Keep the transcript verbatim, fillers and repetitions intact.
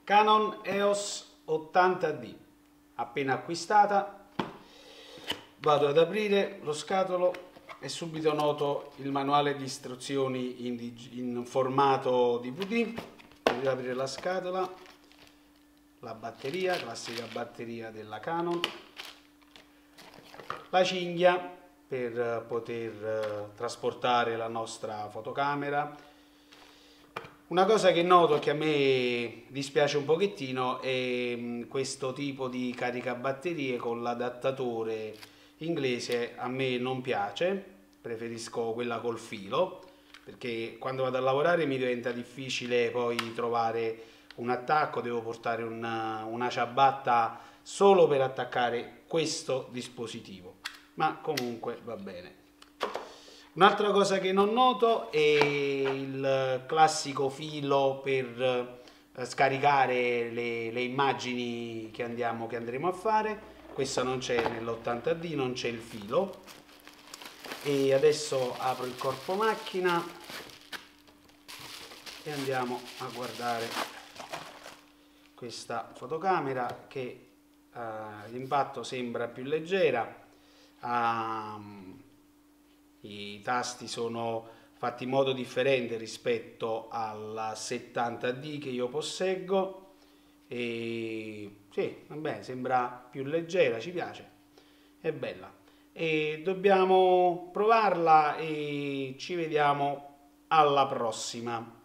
Canon E O S ottanta D, appena acquistata. Vado ad aprire lo scatolo e subito noto il manuale di istruzioni in, in formato D V D. Devo aprire la scatola, la batteria, classica batteria della Canon, la cinghia per poter trasportare la nostra fotocamera. Una cosa che noto che a me dispiace un pochettino è questo tipo di caricabatterie con l'adattatore inglese. A me non piace, preferisco quella col filo, perché quando vado a lavorare mi diventa difficile poi trovare un attacco, devo portare una, una ciabatta solo per attaccare questo dispositivo, ma comunque va bene. Un'altra cosa che non noto è il classico filo per scaricare le, le immagini che, andiamo, che andremo a fare. Questa non c'è nell'ottanta D, non c'è il filo. E adesso apro il corpo macchina e andiamo a guardare questa fotocamera che uh, l'impatto sembra più leggera. Uh, I tasti sono fatti in modo differente rispetto alla settanta D che io posseggo e sì, vabbè, sembra più leggera, ci piace, è bella. E dobbiamo provarla e ci vediamo alla prossima.